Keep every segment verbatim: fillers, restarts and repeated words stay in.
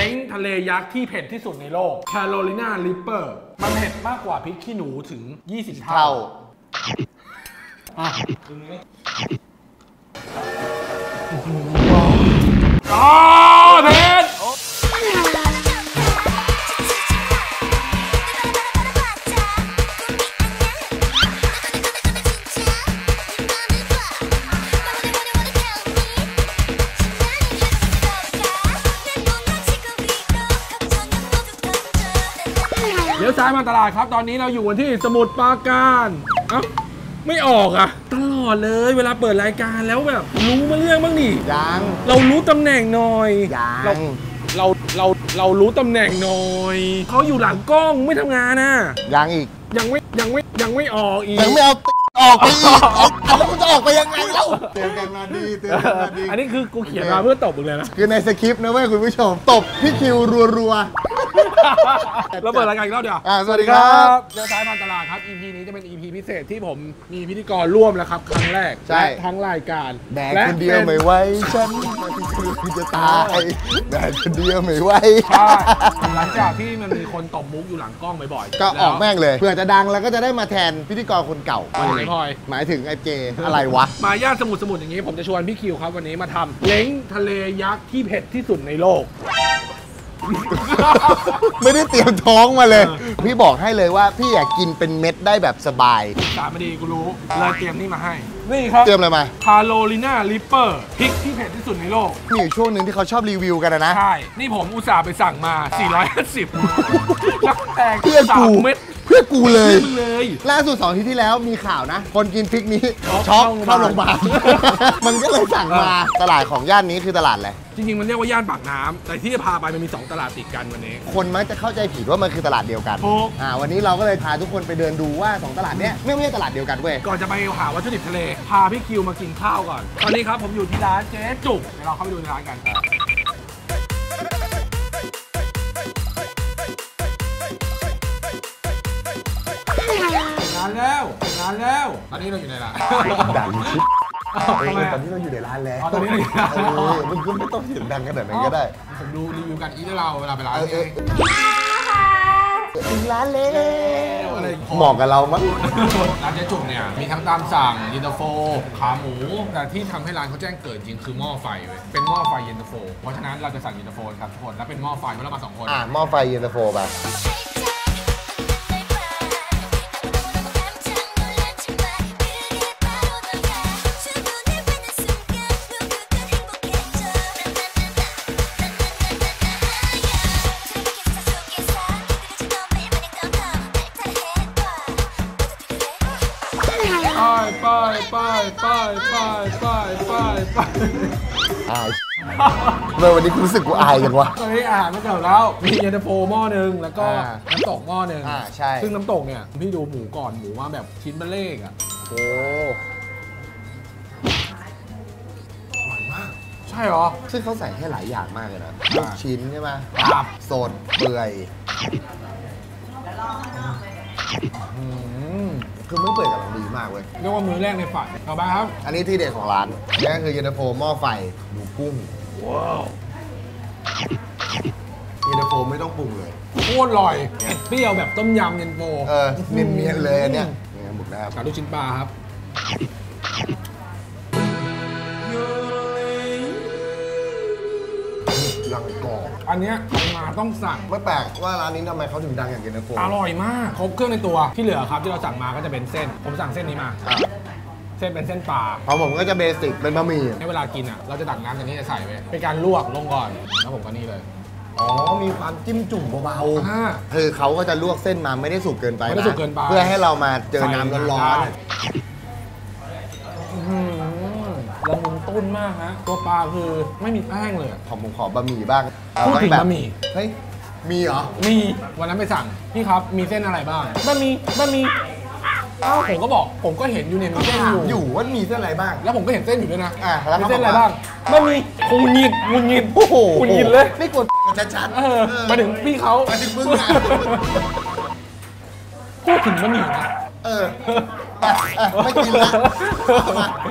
เล้งทะเลยักษ์ที่เผ็ดที่สุดในโลก Carolina Reaper มันเผ็ดมากกว่าพริกขี้หนูถึงยี่สิบเท่าอ่ะอ๋อเผ็ดเลี้ยวซ้ายมาตลาดครับตอนนี้เราอยู่กันที่สมุทรปราการเอ้าไม่ออกอ่ะตลอดเลยเวลาเปิดรายการแล้วแบบรู้มาเรื่องบ้างดิยังเรารู้ตำแหน่งหน่อยยังเราเราเรารู้ตำแหน่งหน่อยเขาอยู่หลังกล้องไม่ทำงานนะยังอีกยังไม่ยังไม่ยังไม่ออกอีกยังไม่เอาออกไปอีกแล้วมันจะออกไปยังไงเล่าเตือนกันมาดีเตือนกันมาดีอันนี้คือกูเขียนมาเพื่อตบมึงเลยนะคือในสคริปต์นะเว้ยคุณผู้ชมตบพี่คิวรัวๆเราเปิดรายการอีกรอบเดียวสวัสดีครับเลี้ยวซ้ายมาตลาดครับ อี พี นี้จะเป็น อี พี พิเศษที่ผมมีพิธีกรร่วมแล้วครับครั้งแรกใช่ทั้งรายการแบกคนเดียวไม่ไหวฉันคือจะตายแบกคนเดียวไม่ไหวใช่หลังจากที่มันมีคนตบมุกอยู่หลังกล้องบ่อยๆก็ออกแม่งเลยเพื่อจะดังแล้วก็จะได้มาแทนพิธีกรคนเก่าไม่พอยหมายถึงไอ้เจอะไรวะมาย่านสมุทรสมุทรอย่างนี้ผมจะชวนพี่คิวครับวันนี้มาทำเล้งทะเลยักษ์ที่เผ็ดที่สุดในโลกไม่ได้เตรียมท้องมาเลยพี่บอกให้เลยว่าพี่อยากกินเป็นเม็ดได้แบบสบายสามดีกูรู้เลยเตรียมนี่มาให้นี่ครับเตรียมอะไรมา Carolina Reaper พริกที่เผ็ดที่สุดในโลกมีอยู่ช่วงหนึ่งที่เขาชอบรีวิวกันนะใช่นี่ผมอุตส่าห์ไปสั่งมาสี่ร้อยห้าสิบนักแตกเพื่อกูเม็ดเพื่อกูเลยล่าสุดสองอาทิตย์ที่แล้วมีข่าวนะคนกินพริกนี้ช็อกเข้าโรงพยาบาลมันก็เลยสั่งมาตลาดของย่านนี้คือตลาดอะไรจริงๆมันเรียกว่าย่านปากน้ำแต่ที่จะพาไปมันมีสองตลาดติดกันวันนี้คนมักจะเข้าใจผิดว่ามันคือตลาดเดียวกันอ่าวันนี้เราก็เลยพาทุกคนไปเดินดูว่าสองตลาดเนี้ยไม่ใช่ตลาดเดียวกันเว้ยก่อนจะไปหาวัตถุดิบทะเลพาพี่คิวมากินข้าวก่อนตอนนี้ครับผมอยู่ที่ร้านเจ๊จุกเดี๋ยวเราเข้าไปดูในร้านกันงานแล้วงานแล้วตอนนี้เราอยู่ในร้านดังชิบตอนนี้เราอยู่ในร้านแล้วตอนนี้มึงก็ไม่ต้องเสียงดังขนาดนั้นก็ได้ผมดูรีวิวกันอีทเราเวลาไปร้านถึงร้านแล้วเหมาะกับเรามั้งร้านเจ๊จุกเนี่ยมีทั้งตามสั่งเย็นตาโฟขาหมูแต่ที่ทำให้ร้านเขาแจ้งเกิดจริงคือหม้อไฟเว้ยเป็นหม้อไฟเย็นตาโฟเพราะฉะนั้นเราจะสั่งเย็นตาโฟครับทุกคนแล้วเป็นหม้อไฟเมื่อเรามาสองคนอ่าหม้อไฟเย็นตาโฟไปไปไปไปไปไปไปไปอายเมื่อวันนี้กูรู้สึกกูอายกันวะตอนนี้อาหารไม่เกิดแล้วมีเย็นตาโฟหม้อหนึ่งแล้วก็น้ำตกหม้อหนึ่งอ่าใช่ซึ่งน้ำตกเนี่ยพี่ดูหมูก่อนหมูมาแบบชิ้นเบลเล่กอ่ะโอ้อร่อยมากใช่หรอซึ่งเขาใส่ให้หลายอย่างมากเลยนะลูกชิ้นใช่ไหมครับสดเปื่อยคือมื้อเปิดกับเราดีมากเว้ยเรียกว่ามื้อแรกในฝันต่อไปครับอันนี้ที่เด็ดของร้านนี่คือเย็นตาโฟหม้อไฟหมูกุ้งว้าวเย็นตาโฟไม่ต้องปรุงเลยโคตรอร่อยเปรี้ยวแบบต้มยำเย็นตาโฟเออเนียนๆเลยอันเนี้ยนี่หมึกนะครับกับลูกชิ้นปลาครับลังกอกอันเนี้ยใครมาต้องสั่งไม่แปลกว่าร้านนี้ทำไมเขาถึงดังอย่างเย็นตาโฟอร่อยมากครบเครื่องในตัวที่เหลือครับที่เราสั่งมาก็จะเป็นเส้นผมสั่งเส้นนี้มาเส้นเป็นเส้นปลาของผมก็จะเบสิกเป็นบะหมี่ในเวลากินอ่ะเราจะตักน้ำจากนี้จะใส่ไว้เป็นการลวกลงก่อนแล้วผมก็นี่เลยอ๋อมีความจิ้มจุ่มเบาๆคือเขาก็จะลวกเส้นมาไม่ได้สุกเกินไปนะเพื่อให้เรามาเจอน้ำร้อนละมุนตุ้นมากฮะตัวปลาคือไม่มีแป้งเลยผมผมขอบะหมี่บ้างพูดถึงบะหมี่เฮ้ยมีเหรอมีวันนั้นไปสั่งพี่ครับมีเส้นอะไรบ้างบะหมี่บะหมี่อ้าวผมก็บอกผมก็เห็นอยู่เนี่ยมีเส้นอยู่อยู่ว่ามีเส้นอะไรบ้างแล้วผมก็เห็นเส้นอยู่ด้วยนะอ่าแล้วมีเส้นอะไรบ้างบะหมี่คงหงิดงุนหงิดโอ้โหงุนหงิดเลยไม่กดชัดๆเออมาถึงพี่เขามาถึงมึงนะพูดถึงบะหมี่นะเออไม่กินละแต่ความ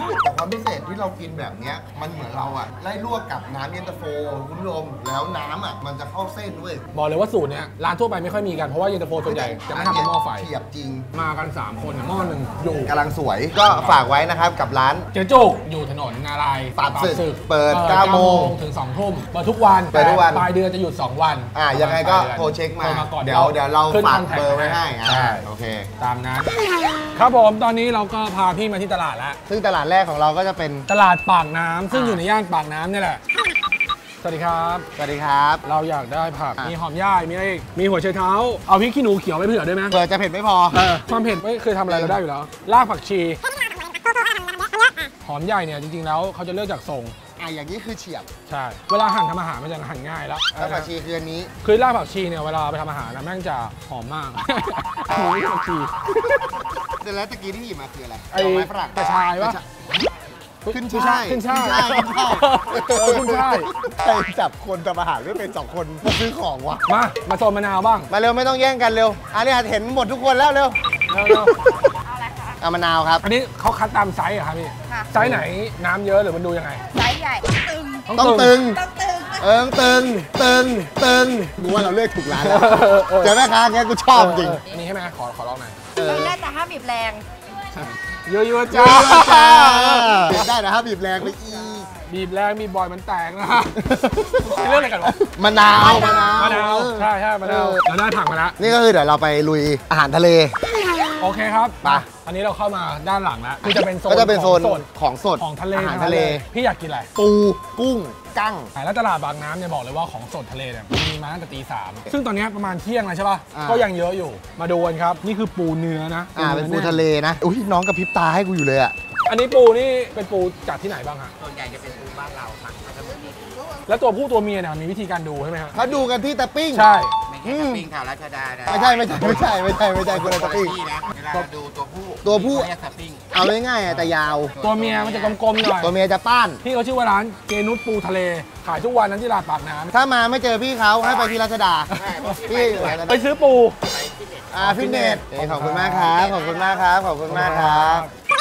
ความพิเศษที่เรากินแบบเนี้ยมันเหมือนเราอ่ะไล่ลวกกับน้ำเย็นตาโฟคุณผู้ชมแล้วน้ำอ่ะมันจะเข้าเส้นด้วยบอกเลยว่าสูตรเนี้ยร้านทั่วไปไม่ค่อยมีกันเพราะว่าเย็นตาโฟส่วนใหญ่จะไม่ทำเป็นหม้อไฟเทียบจริงมากันสามคนหม้อหนึ่งอยู่กำลังสวยก็ฝากไว้นะครับกับร้านเจ๊จุกอยู่ถนนนารายปราบศึกเปิดเก้าโมงถึงสองทุ่มเปิดทุกวันเปิดทุกวันปลายเดือนจะหยุดสองวันอ่ายังไงก็โทรเช็คมาเดี๋ยวเดี๋ยวเราฝากเบอร์ไว้ให้อ่าโอเคตามนั้นครับผมตอนนี้เราก็พาพี่มาที่ตลาดแล้วซึ่งตลาดแรกของเราก็จะเป็นตลาดปากน้ำซึ่งอยู่ในย่านปากน้ำนี่แหละสวัสดีครับสวัสดีครับเราอยากได้ผักมีหอมย่ายมีอะไรอีกมีหัวไชเท้าเอาพริกขี้หนูเขียวไปเผื่อด้วยไหมเผื่อจะเผ็ดไม่พอเออความเผ็ดไม่เคยทำอะไรเราได้อยู่แล้วรากผักชีหอมใหญ่เนี่ยจริงๆแล้วเขาจะเลือกจากทรงอ่ะอย่างนี้คือเฉียบใช่เวลาหั่นทำอาหารมันจะหั่นง่ายแล้วรากผักชีคืออันนี้คือรากผักชีเนี่ยเวลาไปทำอาหารนะแม่งจะหอมมากหมูผักชีแต่แล้วตะกี้ที่หยิบมาคืออะไรไอ้ไม้ฝรั่งกระชายวะขึ้นช่ายขึ้นช่ายขึ้นช่ายใครจับคนทำอาหารไม่เป็นสองคนมาซื้อของวะมามาโซนมะนาวบ้างมาเร็วไม่ต้องแย่งกันเร็วอันนี้เห็นหมดทุกคนแล้วเร็วเอามะนาวครับอันนี้เขาคัดตามไซส์เหรอครับพี่ไซส์ไหนน้ำเยอะหรือมันดูยังไงไซส์ใหญ่ตึงต้องตึงต้องตึงเออตึงตึงตึงกูว่าเราเลือกถูกร้านแล้วเจอแม่ค้าแกกูชอบจริงอันนี้ใช่ไหมขอขอลองหน่อยได้แต่ห้ามบีบแรงเยอะๆจ้าบีบได้นะครับบีบแรงไปอีบีบแรงมีบอยมันแตกนะเรื่องอะไรกันวะมะนาวมะนาวมะนาวใช่ใช่มะนาวเราได้ผักมาแล้วนี่ก็คือเดี๋ยวเราไปลุยอาหารทะเลโอเคครับไปอันนี้เราเข้ามาด้านหลังแล้วคือจะเป็นโซนก็จะเป็นโซนของสดของทะเลอาหารทะเลพี่อยากกินอะไรปูกุ้งกั้งแล้วตลาดบางน้ำเนี่ยบอกเลยว่าของสดทะเลเนี่ยมีมาตั้งแต่ตีสามซึ่งตอนนี้ประมาณเที่ยงแล้วใช่ป่ะก็ยังเยอะอยู่มาดูกันครับนี่คือปูเนื้อนะอ่าเป็นปูทะเลนะอุ้ยน้องกระพริบตาให้กูอยู่เลยอ่ะอันนี้ปูนี่เป็นปูจากที่ไหนบ้างฮะส่วนใหญ่จะเป็นปูบ้านเราค่ะแล้วตัวผู้ตัวเมียเนี่ยมีวิธีการดูใช่ไหมครับเขาดูกันที่ตะปิ้งใช่ไม่ใช่ตะปิ้งแถวรัชดานะไม่ใช่ไม่ใช่ไม่ใช่ไม่ใช่ไม่ใช่คนละตะปิ้งนะเวลาดูตัวผู้ตัวผู้ตะปิ้งเอาง่ายๆแต่ยาวตัวเมียมันจะกลมๆหน่อยตัวเมียจะป้านพี่เขาชื่อว่าร้านเกนุสปูทะเลขายทุกวันนั้นที่ตลาดปากน้ำถ้ามาไม่เจอพี่เขาให้ไปที่รัชดาพี่ไปซื้อปูอ่าฟิตเนสขอบคุณมากครับขอบคุณมากครับขอบคุณมากครับ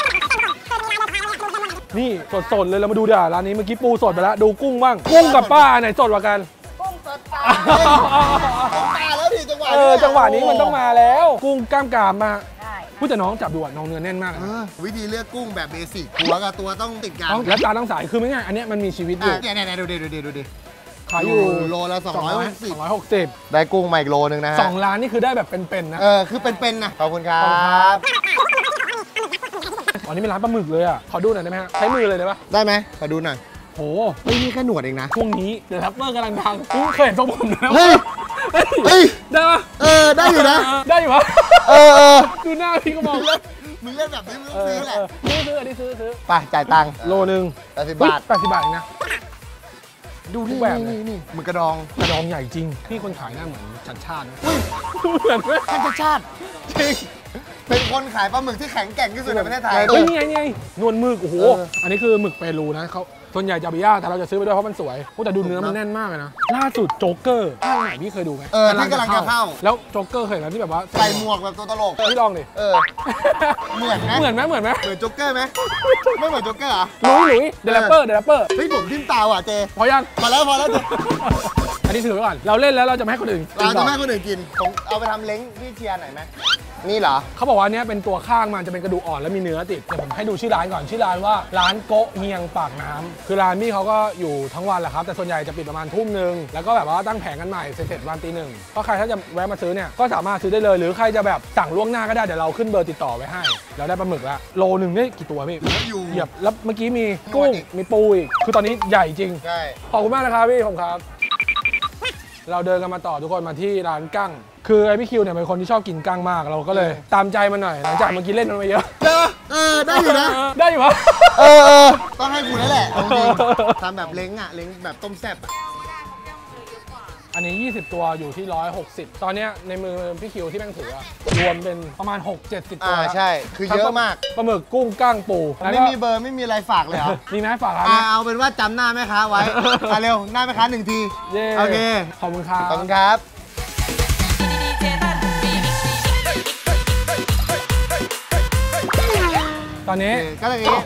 นี่สดๆเลยเรามาดูดิร้านนี้เมื่อกี้ปูสดไปแล้วดูกุ้งบ้างกุ้งกับป้าไหนสดกว่ากันกุ้งสดปลามาแล้วดิจังหวะเออจังหวะนี้มันต้องมาแล้วกุ้งกล้ามกรามมาผู้แต่น้องจับดูอ่ะน้องเนื้อแน่นมากวิธีเลือกกุ้งแบบเบสิกหัวกับตัวต้องติดกันและตาต้องสายคือไม่ง่ายอันนี้มันมีชีวิตอยู่เนี่ยเนี่ยดูดิดูดิดูดิขายอยู่โลละสองร้อยหกสิบสองร้อยหกสิบได้กุ้งมาอีกโลนึงนะฮะสองล้านนี่คือได้แบบเป็นๆนะเออคือเป็นๆนะขอบคุณครับอ๋อนี่เป็นร้านปลาหมึกเลยอ่ะขอดูหน่อยได้ไหมฮะใช้มือเลยได้ปะได้ไหมขอดูหน่อยโหไม่มีแค่หนวดเองนะช่วงนี้เดี๋ยวทัพเปอร์กำลังดังกูเคยเห็นทรงผมแล้วเฮ้ยเฮ้ยได้ปะเออได้อยู่นะได้อยู่ปะเออเออดูหน้าพี่ก็มองเลยมึงเล่นแบบนี้มึงต้องซื้อแหละซื้อซื้ออันนี้ซื้อซื้อไปจ่ายตังค์โลนึงแปดสิบบาทแปดสิบบาทเองนะดูทุกแบบเลยนี่มึงกระดองกระดองใหญ่จริงพี่คนขายหน้าเหมือนชัดชาติอุ้ยเหมือนไหมชัดชาติจริงเป็นคนขายปลาหมึกที่แข็งแกร่งที่สุดในประเทศไทยเฮ้ยนี่ไงนี่ไงนวลหมึกโอ้โหอันนี้คือหมึกเปรูนะเขาส่วนใหญ่จะเอาไปย่างแต่เราจะซื้อไปด้วยเพราะมันสวยแต่ดูเนื้อมันแน่นมากเลยนะล่าสุดโจ๊กเกอร์ภาคไหนพี่เคยดูไหมเออที่กำลังจะเข้าแล้วโจ๊กเกอร์เคยเห็นไหมที่แบบว่าใส่หมวกแบบตัวตลกพี่ลองดิเออเหมือนไหมเหมือนไหมเหมือนไหมเหมือนโจ๊กเกอร์ไหมไม่เหมือนโจ๊กเกอร์เหรอหลุยหลุยเดลเปอร์เดลเปอร์เฮ้ยผมทิ่มตาว่ะเจพอยังพอแล้วพอแล้วอันนี้ถือไว้ก่อนเราเล่นแล้วเราจะไม่ให้คนอื่นเราจะไม่ให้คนอื่นกินผมเอาไปทำเล้งพี่เชียร์หน่อยไหมนี่เหรอเขาบอกว่าเนี้ยเป็นตัวข้างมันจะเป็นกระดูกอ่อนแล้วมีเนื้อติดเดี๋ยวผมให้ดูชื่อร้านก่อนชื่อร้านว่าร้านโกะเฮียงปากน้ำคือร้านพี่เขาก็อยู่ทั้งวันแหละครับแต่ส่วนใหญ่จะปิดประมาณทุ่มนึงแล้วก็แบบว่าตั้งแผงกันใหม่เสร็จวันตีหนึ่งก็ใครถ้าจะแวะมาซื้อเนี่ยก็สามารถซื้อได้เลยหรือใครจะแบบสั่งล่วงหน้าก็ได้เดี๋ยวเราขึ้นเบอร์ติดต่อไว้ให้แล้วได้ปลาหมึกละโลหนึ่งนี่กี่ตัวพี่เหยียบแล้วเมื่อกี้มีกุ้งมีปูอีกคือตอนนี้ใหญ่จริงใช่ขอบคุณมากนะครับพี่ผมครับเราเดินกันมาต่อทุกคนมาที่ร้านกั้งคือไอพี่คิวเนี่ยเป็นคนที่ชอบกินกั้งมากเราก็เลยตามใจมันหน่อยหลังจากเมื่อกี้เล่นมันไปเยอะได้ปะเออได้อยู่นะได้อยู่ปะเออเออต้องให้คุณแล้วแหละทำแบบเล้งอ่ะเล้งแบบต้มแซ่บอันนี้ยี่สิบตัวอยู่ที่หนึ่งร้อยหกสิบตอนนี้ในมือพี่คิวที่แม่งถือรวมเป็นประมาณ หก เจ็ดสิบ ตัวอ่าใช่คือเยอะมากปลาหมึกกุ้งกั้งปูไม่มีเบอร์ไม่มีอะไรฝากเลยเหรอมีไหมฝากร้านเอาเป็นว่าจำหน้าแม่ค้าไว้อ่ะเร็วหน้าแม่ค้าหนึ่งทีโอเคขอบคุณครับขอบคุณครับตอนนี้ก็อย่างนี้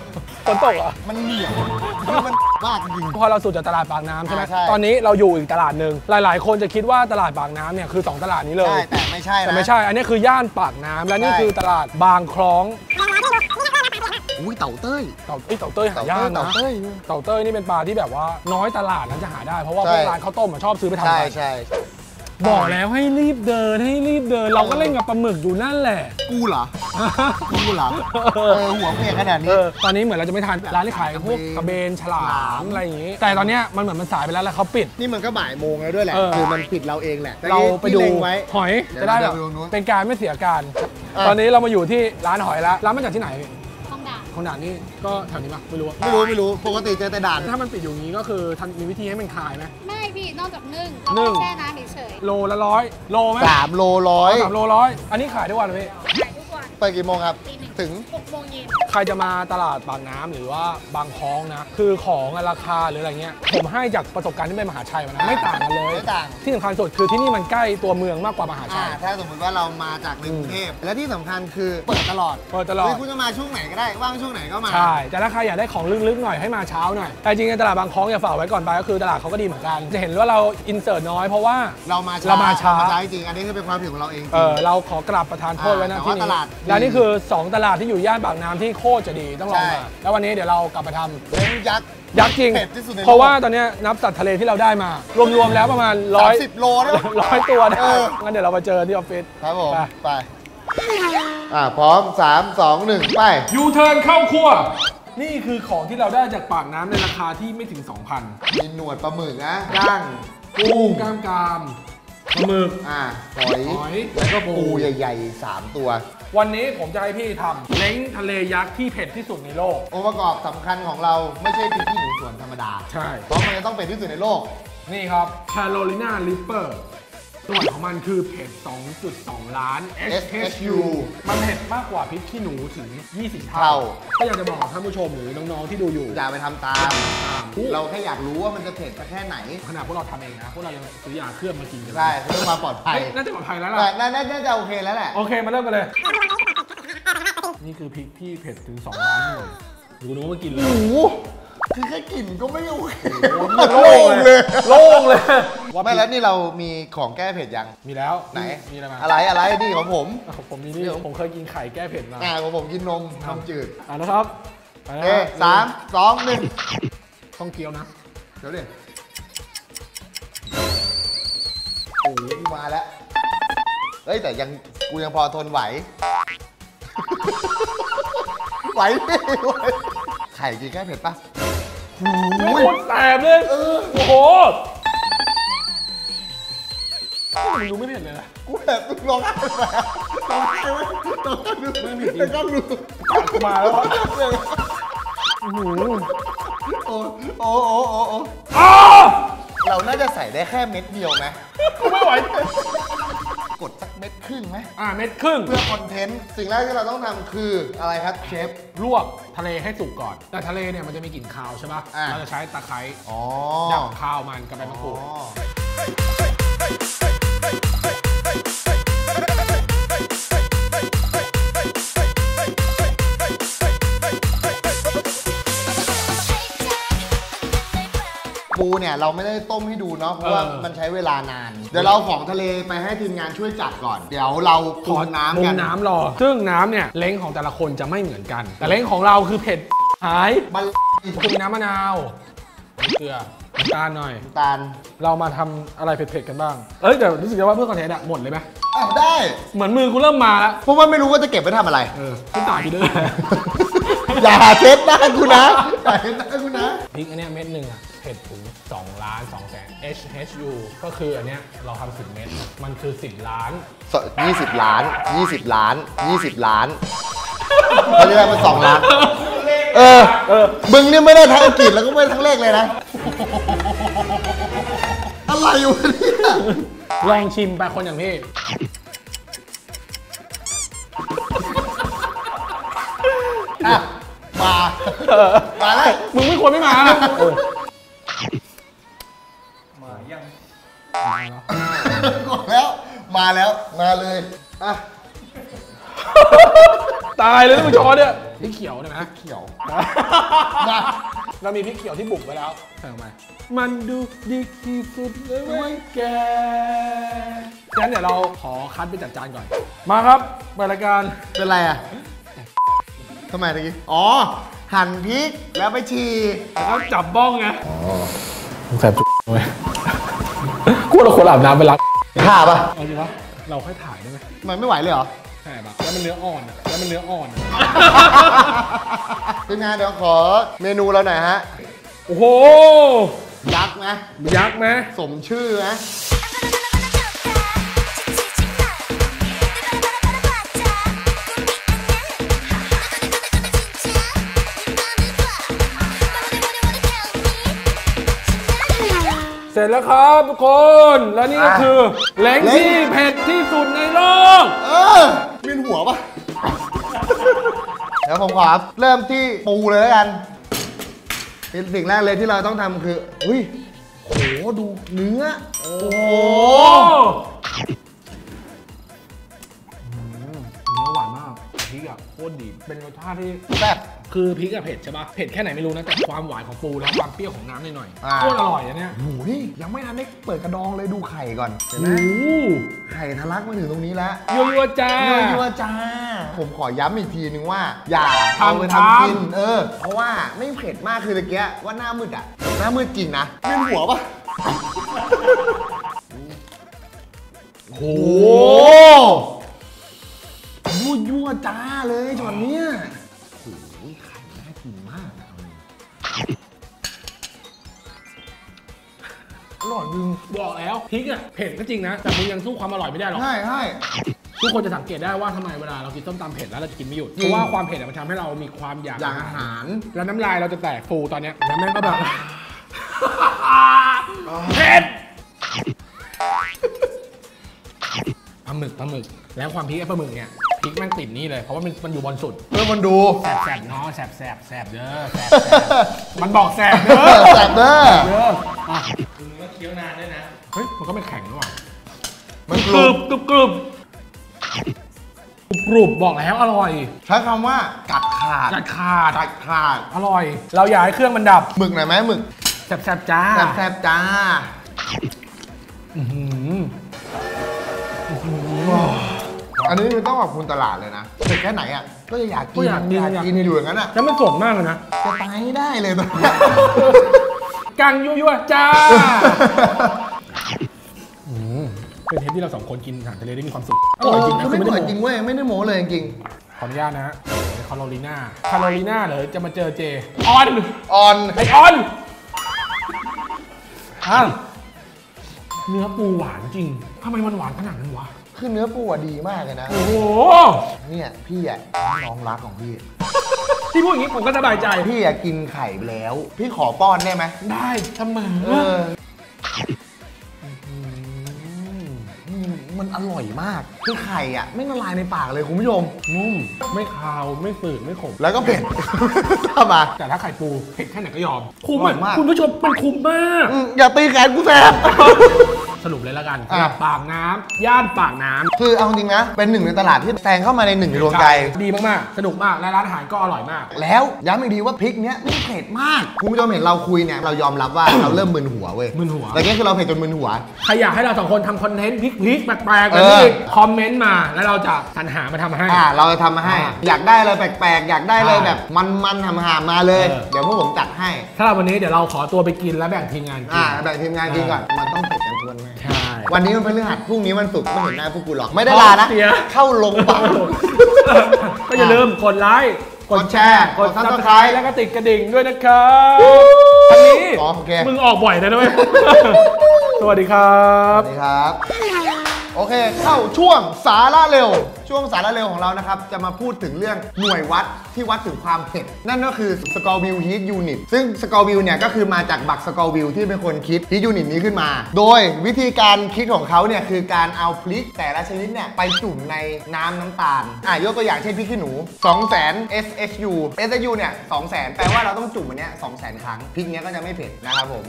ฝนตกเหรอมันเหนียวมันมากจริงพอเราสุดจากตลาดปากน้ำใช่ไหมอ่าใช่ตอนนี้เราอยู่อีกตลาดหนึ่งหลายๆ คนจะคิดว่าตลาดปากน้ำเนี่ยคือสองตลาดนี้เลยใช่แต่ไม่ใช่นะแต่ไม่ใช่ อันนี้คือย่านปากน้ำและนี่ใช่คือตลาดบางคล้องอุ้ยเต่าเต้ยเต่าเอ้ยเต่าเต้ยหายากนะเต่าเต้ยเต่าเต้ยนี่เป็นปลาที่แบบว่าน้อยตลาดนั้นจะหาได้ เพราะว่าใช่พวกร้านข้าวต้มอะชอบซื้อไปทำใช่กันใช่บอกแล้วให้รีบเดินให้รีบเดิน เราก็เล่นกับปลาหมึกอยู่นั่นแหละกูเหรอกูเหรอเออหัวเปียกขนาดเอนี้อตอนนี้เหมือนเราจะไม่ทานร้านที่ขายพวกกระเบนฉลามอะไรอย่างงี้ แต่ตอนเนี้ยมันเหมือนมันสายไปแล้วแล้วเขาปิดนี่มันก็บ่ายโมงแล้วด้วยแหละเออคือมันผิดเราเองแหละเราไปดูที่เล็งไว้หอยเดี๋ยวจะได้แบบเราไปดูตรงนู้นเป็นการไม่เสียการอ่ะตอนนี้เรามาอยู่ที่ร้านหอยแล้วร้านมาจากที่ไหนพี่ห้องด่านของด่านนี่ก็แถวนี้ปะไม่รู้อะไม่รู้ไม่รู้ปกติเจอแต่ด่านถ้ามันปิดอยู่อย่างนี้ก็คือทันมีวิธีให้มันคลายไหมไม่พี่ นอกจากนึ่งนึ่งแช่น้ำเฉยโลละร้อยโลไหมสามโลร้อยสามโลร้อยอันนี้ขายได้วันไหมพี่ๆขายทุกวันเปิดกี่โมงครับตีหนึ่งถึงหกโมงเย็นใครจะมาตลาดปากน้ำหรือว่าบางคล้องนะ คือของอะราคาหรืออะไรเงี้ยผมให้จากประสบการณ์ที่ไปมหาชัยมานะไม่ต่างกันเลยไม่ต่างที่สำคัญสุดคือที่นี่มันใกล้ตัวเมืองมากกว่ามหาชัอ่าย ถ้าสมมติว่าเรามาจากในกรุงเทพและที่สำคัญคือเปิดตลอดเปิดตลอดเฮ้ยคุณจะมาช่วงไหนก็ได้ว่างช่วงไหนก็มาใช่แต่ถ้าใครอยากได้ของลึกๆหน่อยให้มาเช้าหน่อยแต่จริงๆตลาดบางคล้องอย่าฝากไว้ก่อนไปก็คือตลาดเขาก็ดีเหมือนกัน จะเห็นว่าเราอินเสิร์ตน้อยเพราะว่าเรามาช้าเรามาช้าจริงอันนี้คือเป็นความผิดของเราเองจริงเออเราขอกราบประทานโทษไว้นะอ่าที่แต่ว่านี้ตลาดและนี่คือสองตลาดที่อยู่ย่านปากน้ำที่โคตรจะดีต้องลองใช่มาแล้ววันนี้เดี๋ยวเรากลับมาทำเล้งยักษ์ยักษ์จริงเผ็ดที่สุดในโลกเพราะว่าตอนเนี้ยนับสัตว์ทะเลที่เราได้มา รวมๆแล้วประมาณร้อยสามสิบโลนะร้อยตัวได้เอองั้นเดี๋ยวเราไปเจอที่ออฟฟิศครับผมไปไปอ่าพร้อมสามสองหนึ่งไปยูเทิร์นเข้าครัว นี่คือของที่เราได้จากปากน้ำในราคาที่ไม่ถึง สองพันมีหนวดปลาหมึกนะก้างกุ้งกล้ามกรามปลาหมึกอ่าหอยหอยแล้วก็ปูปูใหญ่ๆสามตัววันนี้ผมจะให้พี่ทำเล้งทะเลยักษ์ที่เผ็ดที่สุดในโลกองค์ประกอบสำคัญของเราไม่ใช่พริกขี้หนูสวนธรรมดาใช่เพราะมันจะต้องเป็นที่สุดในโลกนี่ครับ Carolina Reaper หน่วยของมันคือเผ็ด สองจุดสอง ล้าน เอส เอช ยู มันเผ็ดมากกว่าพริกขี้หนูถึง ยี่สิบ เท่าเท่าก็อยากจะบอกท่านผู้ชมหรือน้องๆที่ดูอยู่อย่าไปทำตาม เราแค่อยากรู้ว่ามันจะเผ็ดสักแค่ไหนขนาดพวกเราทำเองนะ พวกเรายังซื้อยาเคลือบมากินกันใช่เพื่อความปลอดภัยเฮ้ยน่าจะปลอดภัยแล้วแต่ล่ะน่าน่าน่าจะโอเคแล้วแหละโอเค มาเริ่มกันเลย นี่คือพริกที่เผ็ดถึง สอง ล้านหน่วยดูดูว่ามันกินเลยโอ้โหคือแค่กลิ่นก็ไม่โอเคโล่งเลย โล่งเลยไม่แล้วนี่เรามีของแก้เผ็ดยังมีแล้วไหนมีอะไรมาอะไรอะไรนี่ของผมอ่ะผมมีนี่ผมเคยกินไข่แก้เผ็ดมาอ่าของผมกินนมนมจืดอ่ะนะครับไปโอนะเคครับสามสองหนึ่งต้องเคี้ยวนะเดี๋ยวดิโอ้ยมาแล้ว เฮ้ยแต่ยังกูยังพอทนไหว ไหวไม่ไหวไข่กินแก้เผ็ดปะโอ้ยแสบเลยโอ้โหมันดูไม่เผ็ดเลยนะกูแบบร้องไห้ไปร้องไห้ไว้ร้องไห้ดูไม่มีจริงแต่ก็ดูกูมาแล้วอะโอ้โอ้โอ้โอ้โอ้อ้าเราน่าจะใส่ได้แค่เม็ดเดียวไหมกูไม่ไหวกดสักเม็ดครึ่งไหมอ่าเม็ดครึ่งเพื่อคอนเทนต์ สิ่งแรกที่เราต้องทำคืออะไรครับเชฟลวกทะเลให้สุกก่อน แต่ทะเลเนี่ยมันจะมีกลิ่นคาวใช่ปะอ่าเราจะใช้ตะไคร้อ๋อดับคาวมันกับใบมะกรูดอ๋อปูเนี่ยเราไม่ได้ต้มให้ดูเนาะเพราะว่ามันใช้เวลานาน เดี๋ยวเราเอาของทะเลไปให้ทีมงานช่วยจัดก่อน เดี๋ยวเราปรุงน้ำปรุกังนน้ำรอ ซึ่งน้ำเนี่ยเล้งของแต่ละคนจะไม่เหมือนกัน แต่เล้งของเราคือเผ็ดหายมันคือมีน้ำมะนาวมีเกลือน้ำตาลหน่อยตาลเรามาทำอะไรเผ็ดๆกันบ้าง เอ้ยเดี๋ยวรู้สึกว่าเพื่อคอนเทนต์อะหมดเลยไหมอ้าวได้เหมือนมือกูเริ่มมาแล้วเพราะว่าไม่รู้ว่าจะเก็บไว้ทำอะไรเออพี่ตายกินด้วยอย่าเช็ดหน้ากูนะอย่าเช็ดหน้ากูนะพริกอันเนี้ยเม็ดหนึ่งอะเผ็ดถึงสองล้านสองแสน เอช เอช ยู ก็คืออันเนี้ยเราทำสิบเม็ดมันคือสิบล้านยี่สิบล้านยี่สิบล้านยี่สิบล้านเขาจะได้มาสองล้าน เออเออมึงเนี่ยไม่ได้ทั้งอังกฤษแล้วก็ไม่ได้ทั้งเลขเลยนะ อะไรวะเนี่ยลองชิมไปคนอย่างพี่อ่ะ มา มาแล้วมึงไม่ควรไม่มานะเออมาแล้ว มาแล้ว มาเลย อ่ะตายเลยมึงช้อนเนี่ยพริกเขียวนะนะเขียวเรามีพริกเขียวที่บุกไปแล้วใส่ลงไปมันดูดีที่สุดเลยเว้ยแกงั้นเดี๋ยวเราขอคัดไปจัดจานก่อนมาครับเปิดรายการเป็นไรอ่ะทำไมตะกี้อ๋อหั่นพริกแล้วไปฉี่แล้วก็จับบ้องไงแสบจุ๊บเลยกูเราควรอาบน้ำไปล้างข่าปะเอาจริงวะเราค่อยถ่ายได้ไหมมันไม่ไหวเลยเหรอใช่ปะแล้วมันเนื้ออ่อนอะแล้วมันเนื้ออ่อนอะทีมงานเดี๋ยวขอเมนูเราหน่อยฮะโอ้โหยักษ์ไหมยักษ์ไหมสมชื่อไหมเสร็จแล้วครับทุกคนแล้วนี่ก็คือเล้งที่เผ็ดที่สุดในโลกเออมีหัวปะ เดี๋ยวผมขอเริ่มที่ปูเลยแล้วกันเป็นสิ่งแรกเลยที่เราต้องทำคืออุ้ยโหดูเนื้อโอ้โหเนื้อหวานมากพริกอะโคตรดีเป็นรสชาติที่แซ่บคือพริกอะเผ็ดใช่ปะเผ็ดแค่ไหนไม่รู้นะแต่ความหวานของปูแล้วความเปรี้ยวของน้ำหน่อยอ่าๆโคตรอร่อยอันเนี้ยโอ้ยยังไม่ทันได้เปิดกระดองเลยดูไข่ก่อนเห็นไหมโอ้โหไข่ทะลักมาถึงตรงนี้แล้วยัวยัวๆจ้ายั่วยั่วจ้า ผมขอย้ำอีกทีนึงว่า อย่าทำเอาไปทำทำกิน เออ เพราะว่าไม่เผ็ดมากคือตะเกียว่าหน้ามืดอ่ะ หน้ามืดจริงนะเวียนหัวปะโอ้โหยั่วยั่วจ้าเลยช็อตเนี้ยโอ้โหไข่น่ากินมากอร่อยจริงบอกแล้วพริกอะเผ็ดก็จริงนะแต่มึงยังสู้ความอร่อยไม่ได้หรอกใช่ใช่ทุกคนจะสังเกตได้ว่าทำไมเวลาเรากินส้มตำเผ็ดแล้วเราจะกินไม่หยุดจริงเพราะว่าความเผ็ดอะมันทำให้เรามีความอยากอยากอาหารแล้วน้ำลายเราจะแตกฟูตอนเนี้ยแล้วแม่งก็แบบเผ็ดปลาหมึกปลาหมึกแล้วความพริกไอ้ปลาหมึกเนี่ยพริกแม่งติดนี่เลยเพราะว่ามันมันอยู่บนสุดเพื่อมันดูแสบแสบเนาะแสบแสบแสบเด้อแสบแสบมันบอกแสบเด้อแซ่บเด้อเด้ออ่ะมึงก็เคี้ยวนานด้วยนะเฮ้ยมันก็ไม่แข็งหรอกมันกกรุรุบบกรุบกรุบกรุบบอกแล้วอร่อยใช้คำว่ากัดขาดจัดขาดกัดขาดอร่อย เราอยากให้เครื่องมันดับหมึกหน่อยไหมหมึกแสบๆจ้าแซ่บๆจ้าอื้อหืออันนี้คือต้องขอบคุณตลาดเลยนะเผ็ดแค่ไหนอ่ะก็จะอยากกินก็อยากกินอยากกินอยู่อย่างนั้นอ่ะแล้วมันสดมากเลยนะจะตายไม่ได้เลยตอนกังยั่วๆจ้าอืมเป็นเทปที่เราสองคนกินอาหารทะเลได้มีความสุขอร่อยจริงนะไม่คืออร่อยด้จริงเว้ยไม่ได้โม้เลยจริงขออนุญาตนะฮะคาโรลีน่าคาโรลีน่าเหรอจะมาเจอเจออนๆอ่อนไอออนอ่ะเนื้อปูหวานจริงทำไมมันหวานขนาดนั้นวะคือเนื้อปูอะดีมากเลยนะโอ้โหเนี่ยพี่อ่ะน้องรักของพี่ที่พูดอย่างนี้ผมก็สบายใจพี่อ่ะกินไข่ไปแล้ว พี่ขอป้อนได้ไหมได้เสมอเออมมันอร่อยมาก คือไข่อ่ะไม่ละลายในปากเลยคุณผู้ชมนุ่มไม่คาวไม่ฝืดไม่ขมแล้วก็เผ็ด ตามมาแต่ถ้าไข่ปูเผ็ดแค่ไหนก็ยอม คุ้มอร่อยมากคุณผู้ชมมันคุ้มมากอืมอย่าตีแขนกูแสบสรุปเลยแล้วกันอ่ะปากน้ำย่านปากน้ำคือเอาจริงนะ เป็นหนึ่งในตลาดที่แซงเข้ามาในหนึ่งในดวงใจดีมากๆ สนุกมาก และร้านอาหารก็อร่อยมากแล้วย้ำอีกทีว่าพริกเนี้ยไม่เผ็ดมาก คุณผู้ชมเห็นเราคุยเนี่ย เรายอมรับว่า เราเริ่มมึนหัวเว้ยมึนหัวแต่แค่คือเราเผ็ดจนมึนหัวใครอยากให้เราสองคนทำคอนเทนต์พลิกๆแปลกๆแบบเอนี้อคอมเมนต์มาแล้วเราจะสรรหามาทำให้อ่า เราจะทำมาให้อ่าอยากได้อะไรแปลกๆ อยากได้อะไรใช่แบบมันๆหำๆมาเลยเออเดี๋ยวพวกผมจัดให้ถ้าเราวันนี้เดี๋ยวเราขอตัวไปกินแล้วแบ่งทีมงานกิอ่าแบ่งทีมงานกินก่อน มันต้องเผ็ดกันทวนไหมใช่วันนี้มันเป็นเรื่องหัดพรุ่งนี้วันศุกร์ไม่เห็นหน้าพวกกูหรอก ไม่ได้ลานะเสียเข้าลงเปล่าก็อย่าลืมกดไลค์กดแชร์กดกดซับสไคร Subscribe ต์แล้วก็ติดกระดิ่งด้วยนะครับอันนี้อ๋อโอเคมึงออกบ่อยนะด้วย สวัสดีครับสวัสดีครับ โอเค เข้าช่วงสาระเร็ว ช่วงสาระเร็วของเรานะครับ จะมาพูดถึงเรื่องหน่วยวัดที่วัดถึงความเผ็ด นั่นก็คือ Scoville Heat Unit ซึ่ง Scoville เนี่ยก็คือมาจากบัก Scoville ที่เป็นคนคิด Heat Unit นี้ขึ้นมา โดยวิธีการคิดของเขาเนี่ยคือการเอาพริกแต่ละชนิดเนี่ยไปจุ่มในน้ำน้ำตาล อ่ะยกตัวอย่างเช่นพริกขี้หนู สองแสน เอส เอช ยู เอส เอช ยู เนี่ย สองแสน แปลว่าเราต้องจุ่มอันเนี้ย สองแสน ครั้ง พริกเนี้ยก็จะไม่เผ็ดนะครับผม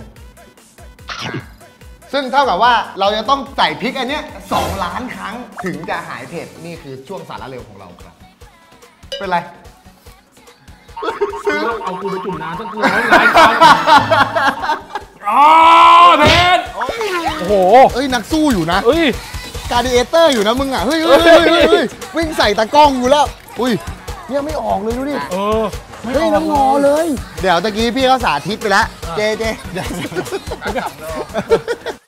ซึ่งเท่ากับว่าเราจะต้องใส่พริกอันเนี้ยสองล้านครั้งถึงจะหายเผ็ด นี่คือช่วงสาระเร็วของเราครับเป็นไรซื้อเอากูไปจุ่มน้ำสักกูแล้วหลายครั้งอ๋อเพชรโอ้โหเอ้ย นักสู้อยู่นะเอ้ยการดิเอเตอร์อยู่นะมึงอ่ะ เฮ้ยเฮ้ยเฮ้ยเฮ้ยเฮ้ยวิ่งใส่ตากล้องอยู่แล้ว อุ้ยเนี่ยไม่ออกเลยดูดิเออเฮ้ยน้ำงอเลย เดี๋ยวตะกี้พี่เขาสาธิตไปแล้ว เจเจ